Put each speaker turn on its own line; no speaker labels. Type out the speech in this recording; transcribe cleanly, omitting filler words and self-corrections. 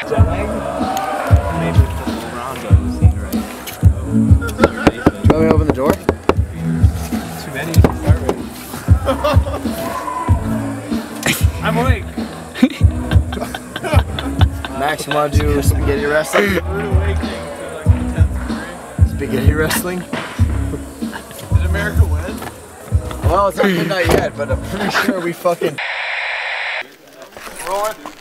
Maybe a couple rounds I've seen right.
Do you want me to open the door?
Too many to start with. I'm awake.
Max, you want to do spaghetti wrestling? Spaghetti wrestling?
Did America win?
Well, it's not midnight yet, but I'm pretty sure we fucking...
Rolling.